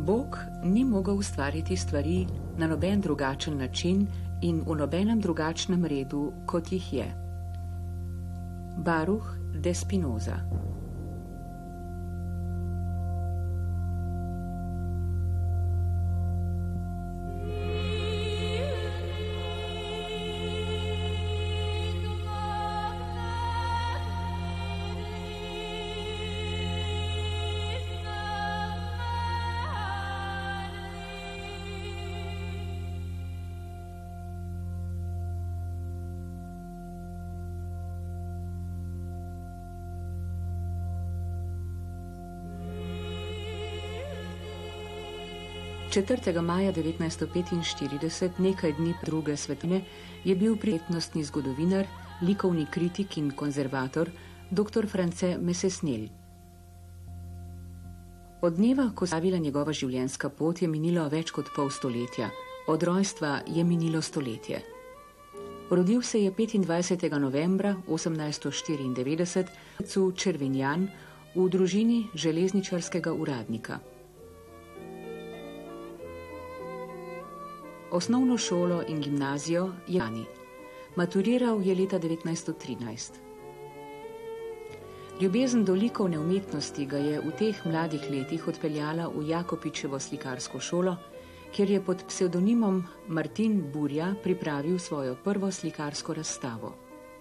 Bog ni mogel ustvariti stvari na noben drugačen način in v nobenem drugačnem redu, kot jih je. Baruch de Spinoza. Maja 1945, nekaj dni druge svetovne, je bil prijetnostni zgodovinar, likovni kritik in konzervator dr. France Mesesnel. Od dneva, ko se je stavila njegova življenjska pot, je minilo več kot pol stoletja. Od rojstva je minilo stoletje. Rodil se je 25. novembra 1894 v Červinjan v družini železničarskega uradnika. Osnovno šolo in gimnazijo je lani. Maturiral je leta 1913. Ljubezen do likovne umetnosti ga je v teh mladih letih odpeljala v Jakopičevo slikarsko šolo, kjer je pod psevdonimom Martin Burja pripravil svojo prvo slikarsko razstavo.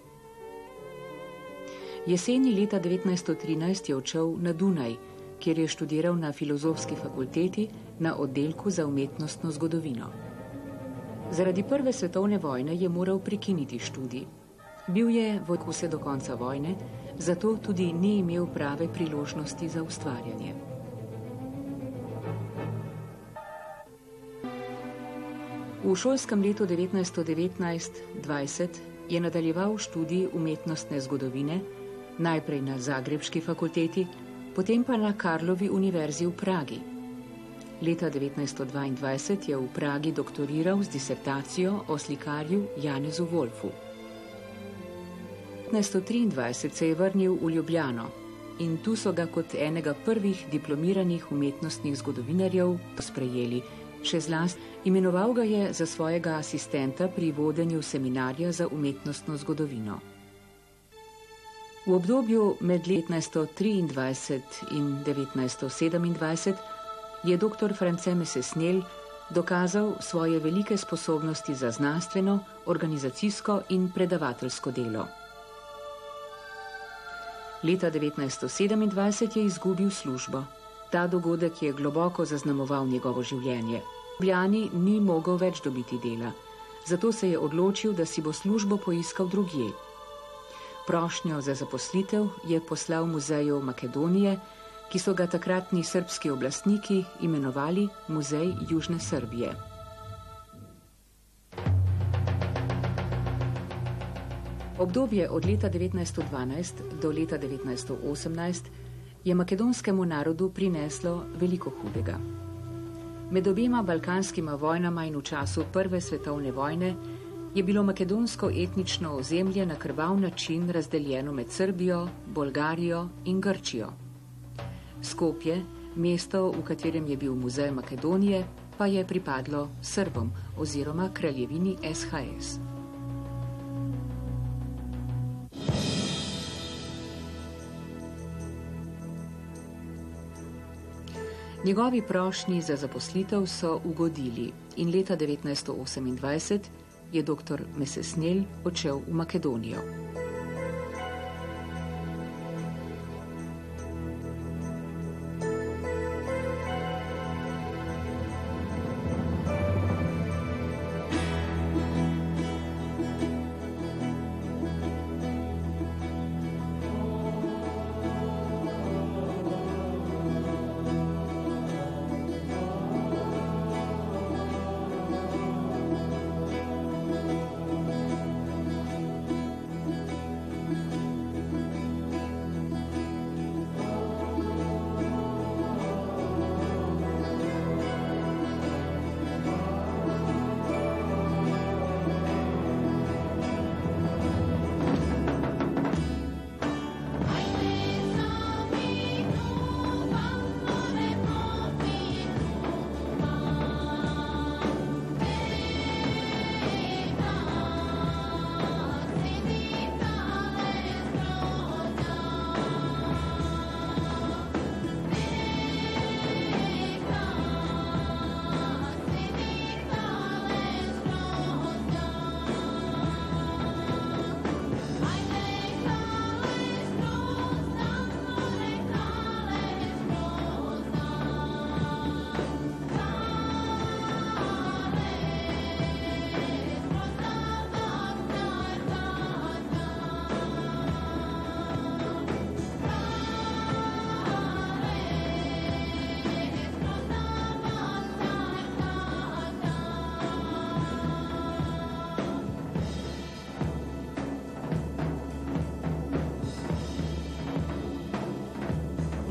Jeseni leta 1913 je odšel na Dunaj, kjer je študiral na Filozofski fakulteti na oddelku za umetnostno zgodovino. Zaradi prve svetovne vojne je moral prekiniti študij. Bil je vojak vse do konca vojne, zato tudi ni imel prave priložnosti za ustvarjanje. V šolskem letu 1919-20 je nadaljeval študij umetnostne zgodovine, najprej na Zagrebški fakulteti, potem pa na Karlovi univerzi v Pragi. Leta 1922 je v Pragi doktoriral z disertacijo o slikarju Janezu Wolfu. 1923 se je vrnil v Ljubljano in tu so ga kot enega prvih diplomiranih umetnostnih zgodovinarjev sprejeli, še zlasti imenoval ga je za svojega asistenta pri vodenju seminarja za umetnostno zgodovino. V obdobju med 1923 in 1927 je dr. France Mesesnel dokazal svoje velike sposobnosti za znanstveno, organizacijsko in predavateljsko delo. Leta 1927 je izgubil službo. Ta dogodek je globoko zaznamoval njegovo življenje. V Ljubljani ni mogel več dobiti dela, zato se je odločil, da si bo službo poiskal drugje. Prošnjo za zaposlitev je poslal muzeju Makedonije, ki so ga takratni srbski oblastniki imenovali Muzej Južne Srbije. Obdobje od leta 1912 do leta 1918 je makedonskemu narodu prineslo veliko hudega. Med obema balkanskima vojnama in v času Prve svetovne vojne je bilo makedonsko etnično ozemlje na krvav način razdeljeno med Srbijo, Bolgarijo in Grčijo. Skopje, mesto, v katerem je bil muzej Makedonije, pa je pripadlo Srbom oziroma kraljevini SHS. Njegovi prošnji za zaposlitev so ugodili in leta 1928 je dr. Mesesnel odšel v Makedonijo.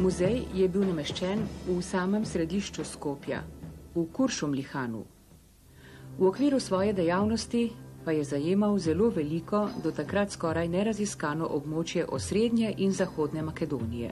Muzej je bil nameščen v samem središču Skopja, v Kuršumlihanu. V okviru svoje dejavnosti pa je zajemal zelo veliko, do takrat skoraj neraziskano območje osrednje in zahodne Makedonije.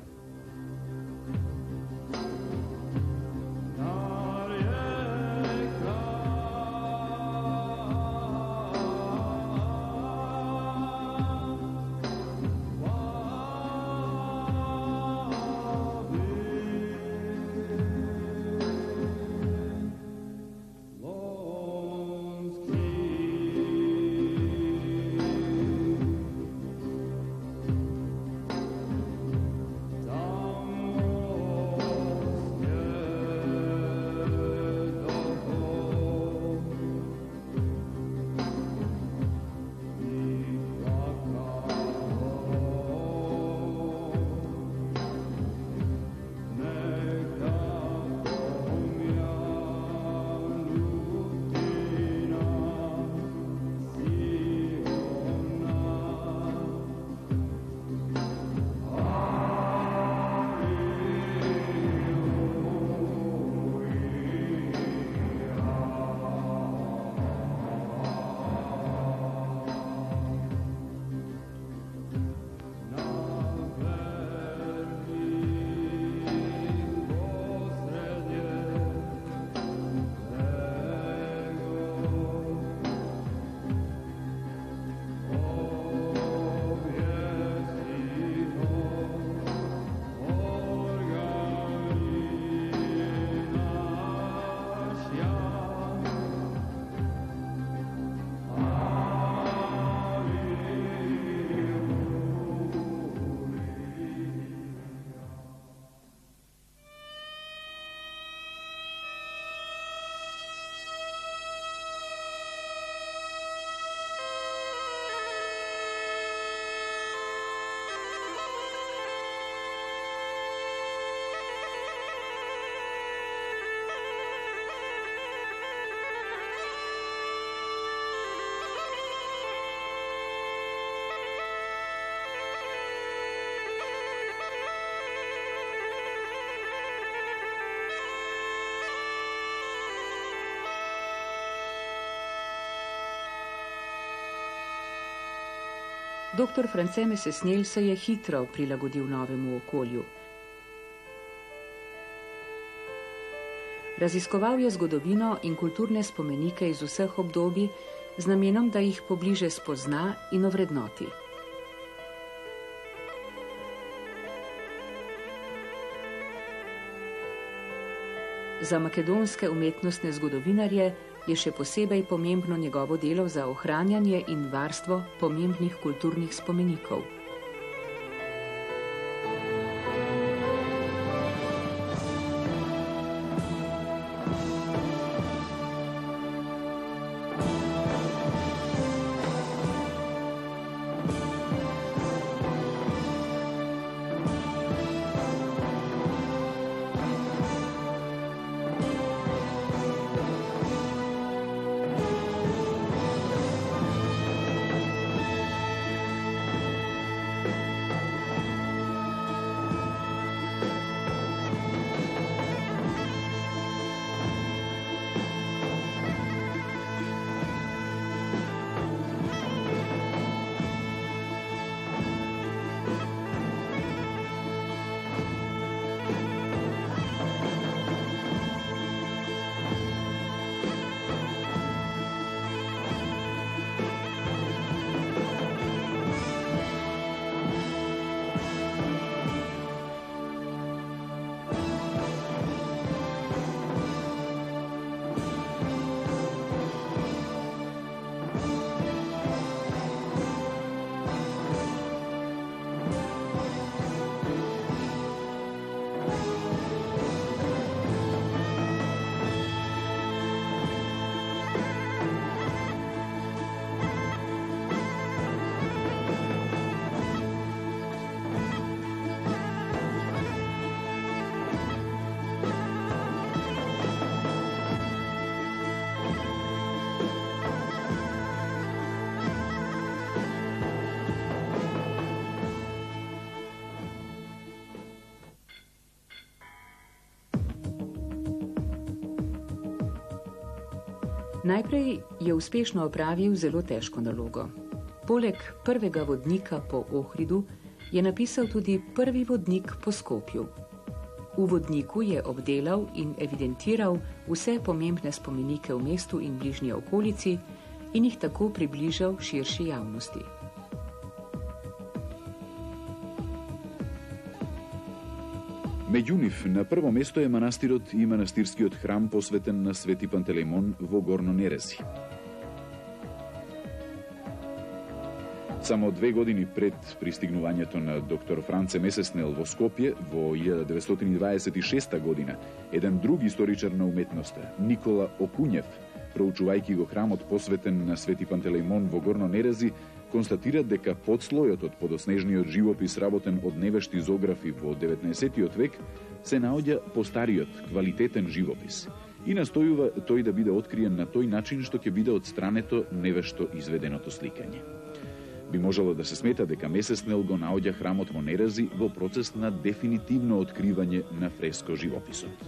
Dr. France Mesesnel se je hitro prilagodil novemu okolju. Raziskoval je zgodovino in kulturne spomenike iz vseh obdobij z namenom, da jih pobliže spozna in ovrednoti. Za makedonske umetnostne zgodovinarje je še posebej pomembno njegovo delo za ohranjanje in varstvo pomembnih kulturnih spomenikov. Najprej je uspešno opravil zelo težko nalogo. Poleg prvega vodnika po Ohridu je napisal tudi prvi vodnik po Skopju. V vodniku je obdelal in evidentiral vse pomembne spomenike v mestu in bližnji okolici in jih tako približal širši javnosti. Međuniv, na prvo mesto je manastirot i manastirski hram posveten na Sveti Pantelejmon v Gornjo-Nerezi. Samo 2 godini pred pristignovanjem na dr. France Mesesnel v Skopje, v 1926. godina, jedan drugi istoričar na umetnost, Nikola Okunjev, proučuvajki go hramot posveten na Sveti Pantelejmon v Gornjo-Nerezi, konstatira, deka podslojot od podosnežnijot živopis raboten od nevešti zografi v 19. vek se naodja postariot, kvaliteten živopis. I nastojuva toj da bide otkrijen na toj način što ke bide od straneto nevešto izvedeното slikanje. Bi moželo da se smeta deka Mesesnel go naodja hramot vo Nerezi vo proces na definitivno otkrivanje na fresko živopisot.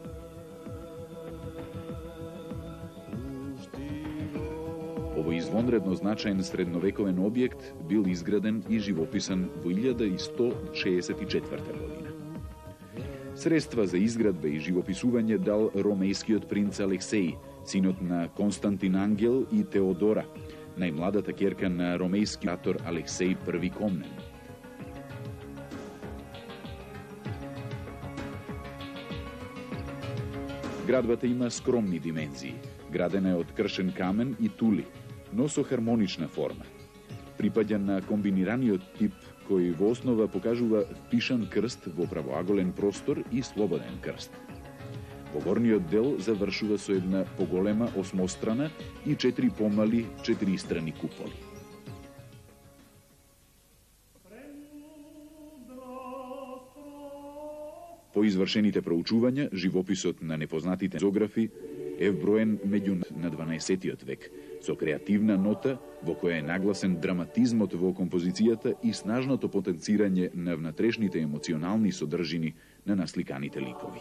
Ovo izvonredno značajen srednovekoven objekt bil izgraden i živopisan v 1164. godina. Sredstva za izgradbe i živopisuvanje dal romejskiot princ Aleksej, sinot na Konstantin Angel i Teodora, najmlada takjerka na romejski ator Aleksej I Komnen. Gradbata ima skromni dimenziji. Gradena je od kršen kamen i tuli, no so harmonična forma. Pripadja na kombiniraniot tip koji v osnova pokažuva pišan krst v pravoagolen prostor i sloboden krst. Pogorniot del završuva so jedna pogolema osmostrana i 4 pomali 4-strani kupoli. Po izvršeните proučuvanja, živopisot na nepoznatite zografi je vbrojen među na 12. vek, so kreativna nota, vo koja je naglasen dramatizmot vo kompozicijata i snažното potenciranje na vnatрешните emocionalni sodržini na naslikanite likovi.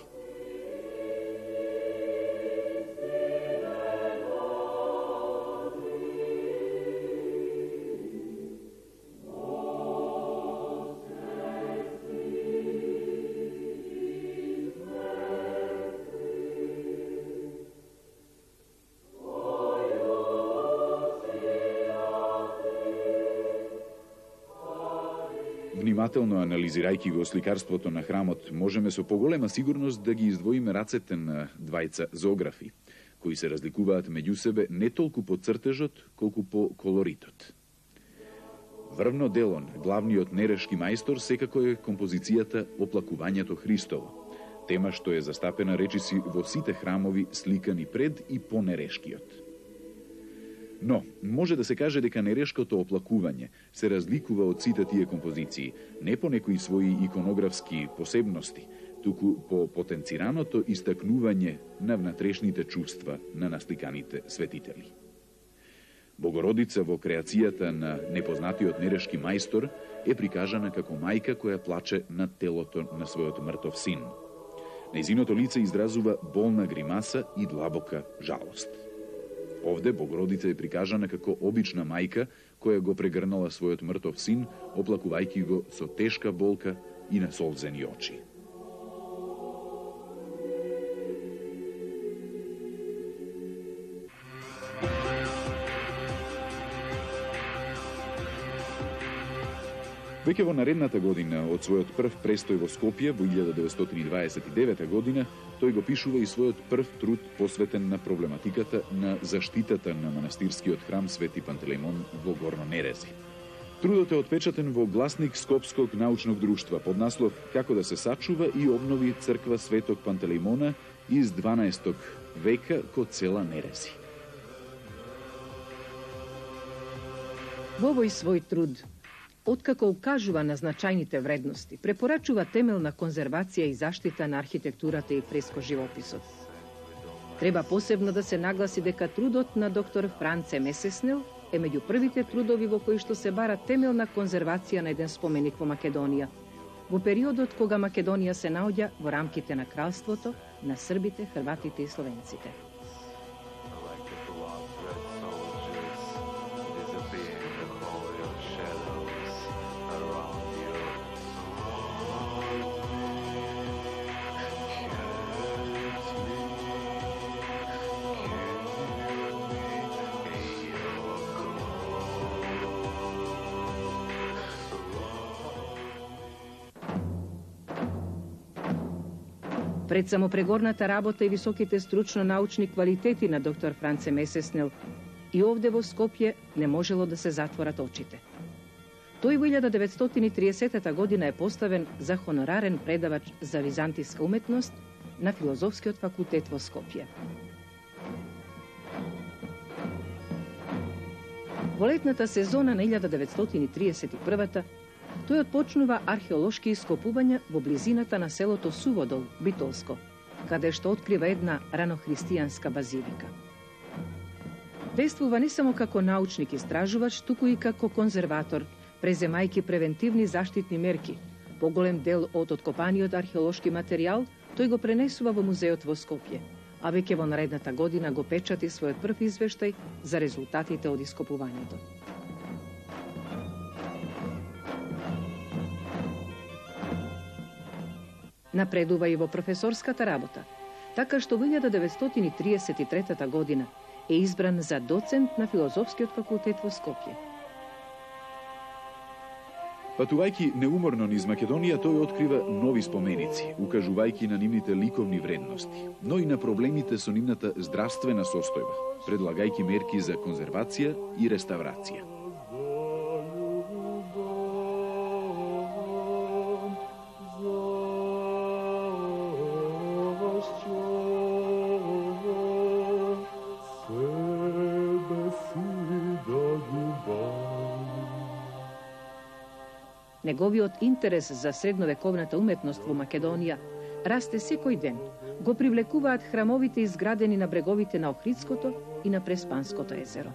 Внимателно анализирајќи го сликарството на храмот, можеме со поголема сигурност да ги издвоиме рацете на двајца зоографи, кои се разликуваат меѓу себе не толку по цртежот, колку по колоритот. Врвно делон, главниот нерешки мајстор, секако е композицијата Оплакувањето Христово, тема што е застапена речиси во сите храмови сликани пред и по нерешкиот. Но, може да се каже дека нерешкото оплакување се разликува од сите тие композиции, не по некои своји иконографски посебности, туку по потенцираното истакнување на внатрешните чувства на насликаните светители. Богородица во креацијата на непознатиот нерешки мајстор е прикажана како мајка која плаче над телото на својот мртов син. Нејзиното лице изразува болна гримаса и длабока жалост. Овде Богородица е прикажана како обична мајка која го прегрнала својот мртов син, оплакувајќи го со тешка болка и на солзени очи. Веќе во наредната година, од својот прв престој во Скопје во 1929 година, тој го пишува и својот прв труд посветен на проблематиката на заштитата на манастирскиот храм Свети Пантелеймон во Горно-Нерези. Трудот е отпечатен во гласник Скопског научног друштва под наслов «Како да се сачува и обнови црква Светог Пантелеймона из 12 века ко цела Нерези». Во овој свој труд, откако укажува на значајните вредности, препорачува темелна конзервација и заштита на архитектурата и фреско живописот. Треба посебно да се нагласи дека трудот на доктор Франце Месеснел е меѓу првите трудови во кои што се бара темелна конзервација на еден споменик во Македонија, во периодот кога Македонија се наоѓа во рамките на кралството на србите, хрватите и словенците. Пред самопрегорната работа и високите стручно-научни квалитети на доктор Франце Месеснел, и овде во Скопје не можело да се затворат очите. Тој во 1930 година е поставен за хонорарен предавач за византиска уметност на Филозофскиот факултет во Скопје. Во летната сезона на 1931 тој отпочнува археолошки ископувања во близината на селото Суводол, Битолско, каде што открива една ранохристијанска базилика. Действува не само како научник истражувач, туку и како конзерватор, преземајки превентивни заштитни мерки. Поголем дел од откопаниот археолошки материјал тој го пренесува во музеот во Скопје, а веќе во наредната година го печати својот прв извештај за резултатите од ископувањето. Напредува и во професорската работа, така што во 1933 година е избран за доцент на Филозофскиот факултет во Скопје. Патувајќи неуморно низ Македонија, тој открива нови споменици, укажувајќи на нивните ликовни вредности, но и на проблемите со нивната здравствена состојба, предлагајќи мерки за конзервација и реставрација. Неговиот интерес за средновековната уметност во Македонија расте секој ден. Го привлекуваат храмовите изградени на бреговите на Охридското и на Преспанското езеро.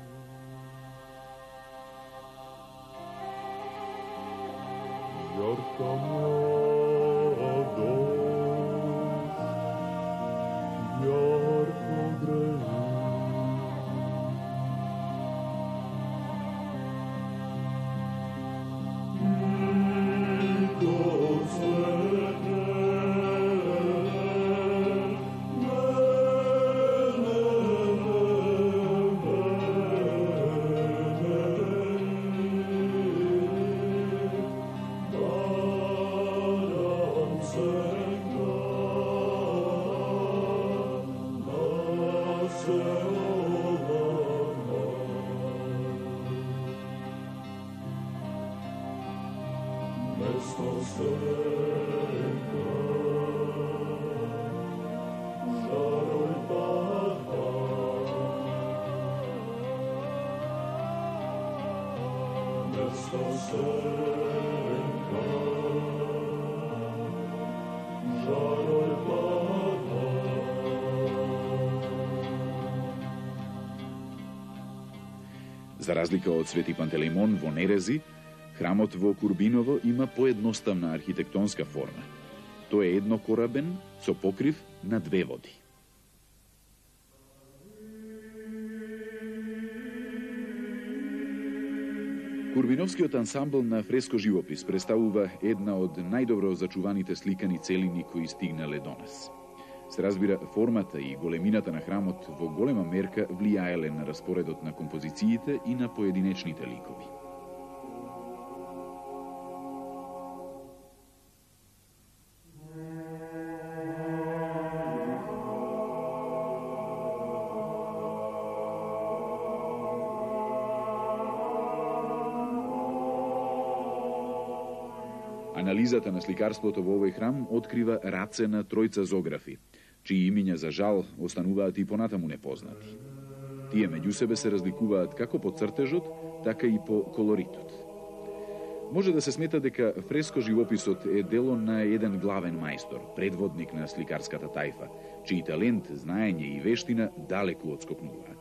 За разлика од Свети Пантелеймон во Нерези, храмот во Курбиново има поедноставна архитектонска форма. Тој е еднокорабен со покрив на две води. Курбиновскиот ансамбл на фреско живопис представува една од најдобро зачуваните сликани целини кои стигнале до нас. Се разбира, формата и големината на храмот во голема мерка влијаеле на распоредот на композициите и на поединечните ликови. Анализата на сликарството во овој храм открива раце на тројца зографи, чии имиња за жал остануваат и понатаму непознати. Тие меѓу себе се разликуваат како по цртежот, така и по колоритот. Може да се смета дека фреско живописот е дело на еден главен мајстор, предводник на сликарската тајфа, чии талент, знаење и вештина далеку одскокнуваат.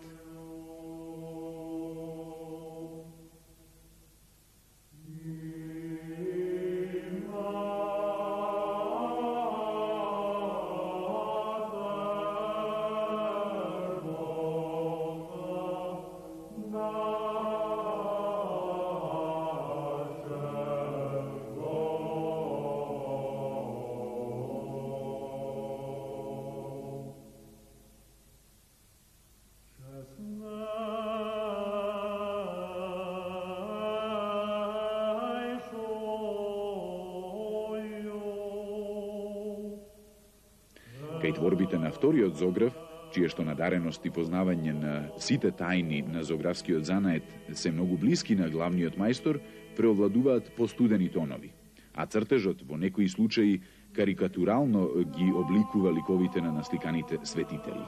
Прейтворбите на вториот зограф, чие што надареност и познавање на сите тајни на зографскиот занает се многу блиски на главниот мајстор, преовладуваат постудени тонови, а цртежот во некои случаи карикатурално ги обликува ликовите на насликаните светители.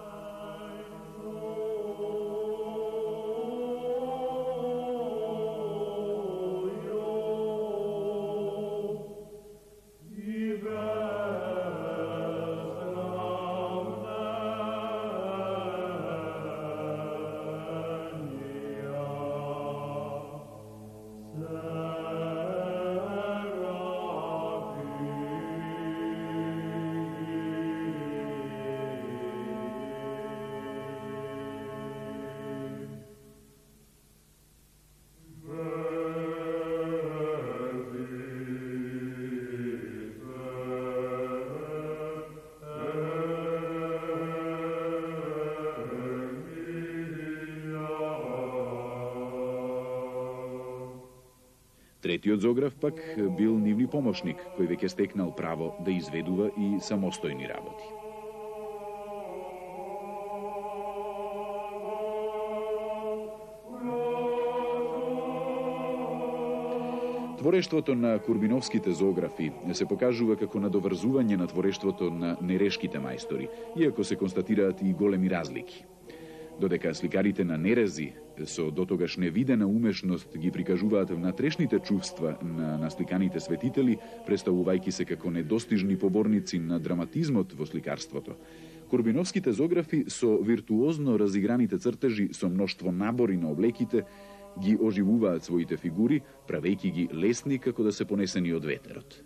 Третиот зограф пак бил нивни помошник, кој веќе стекнал право да изведува и самостојни работи. Творештвото на Курбиновските зографи се покажува како надоврзување на творештвото на нерешките мајстори, иако се констатираат и големи разлики. Додека сликарите на Нерези со дотогаш невидена умешност ги прикажуваат внатрешните чувства на насликаните светители, представувајќи се како недостижни поборници на драматизмот во сликарството, Курбиновските зографи со виртуозно разиграните цртежи со мноштво набори на облеките ги оживуваат своите фигури, правејќи ги лесни како да се понесени од ветерот.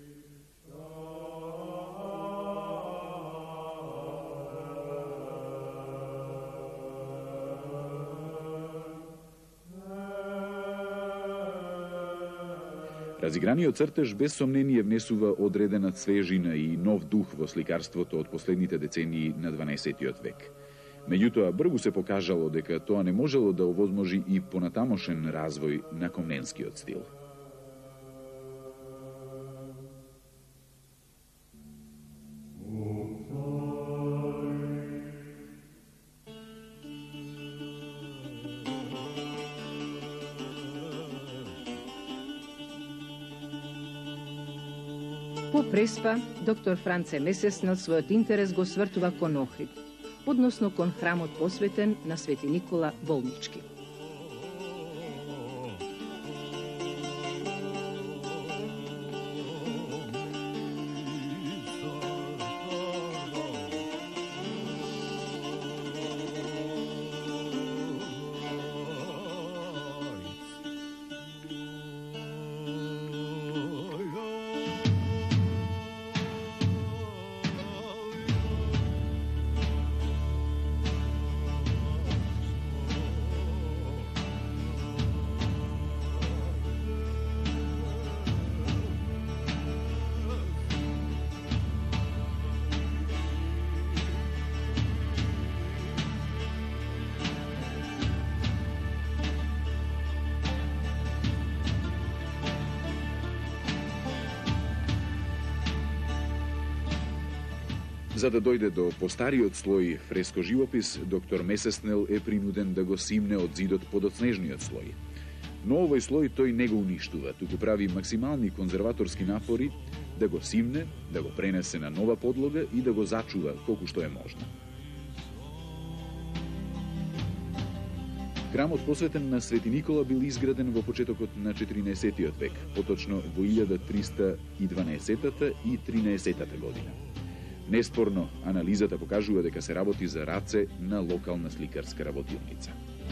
Разиграниот цртеж без сомнение внесува одредена свежина и нов дух во сликарството од последните децении на 12-тиот век. Меѓутоа, бргу се покажало дека тоа не можело да овозможи и понатамошен развој на комненскиот стил. По Преспа, доктор Франце Месеснел својот интерес го свртува кон Охрид, односно кон храмот посветен на Свети Никола Волнички. За да дојде до постариот слој фреско живопис, доктор Месеснел е принуден да го симне од зидот подоцнежниот слој. Но овој слој тој не го уништува, туку прави максимални конзерваторски напори да го симне, да го пренесе на нова подлога и да го зачува колку што е можно. Храмот посветен на Свети Никола бил изграден во почетокот на 14-тиот век, поточно во 1312 и 13 година. Неспорно, анализата покажува дека се работи за раце на локална сликарска работилница.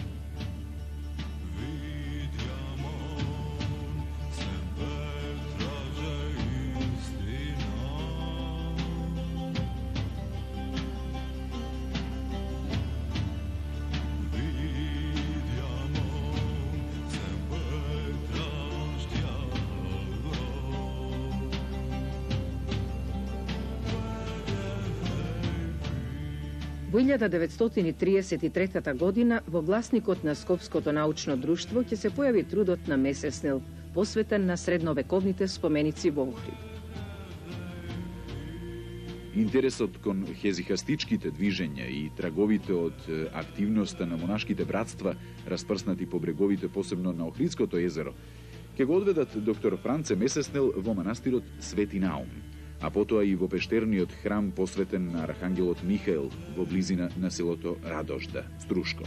Во 1933 година во гласникот на Скопското научно друштво ќе се појави трудот на Месеснел, посветен на средновековните споменици во Охрид. Интересот кон хезихастичките движења и траговите од активноста на монашките братства, распрснати по бреговите, посебно на Охридското езеро, ќе го одведат доктор Франце Месеснел во манастирот Свети Наум, а потоа и во пештерниот храм посветен на архангелот Михаел во близина на селото Радожда, Струшко.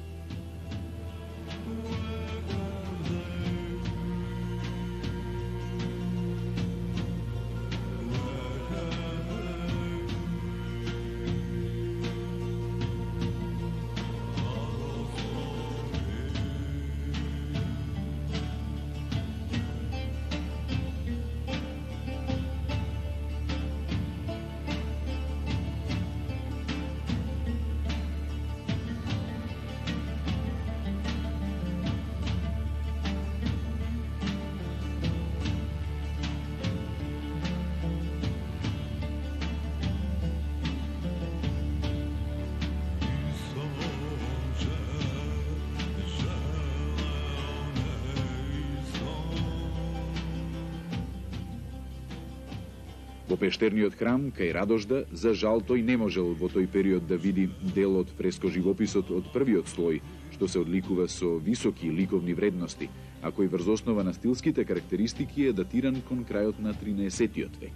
Во пештерниот храм кај Радожда, за жал тој не можел во тој период да види дел од фреско-живописот од првиот слој, што се одликува со високи ликовни вредности, а кој врз основа на стилските карактеристики е датиран кон крајот на 13. век.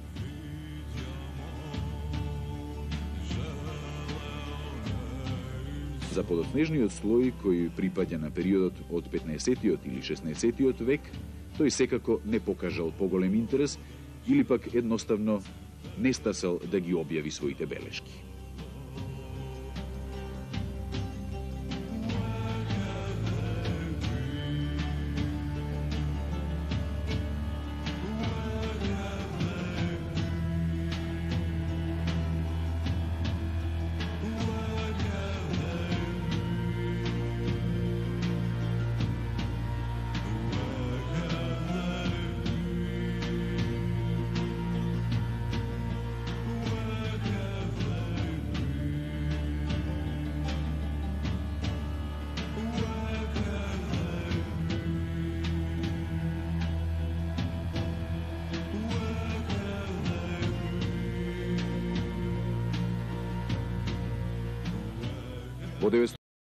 За подоснежниот слој, кој припаѓа на периодот од 15. или 16. век, тој секако не покажал поголем интерес или пак едноставно не стасал да ги објави своите белешки. Во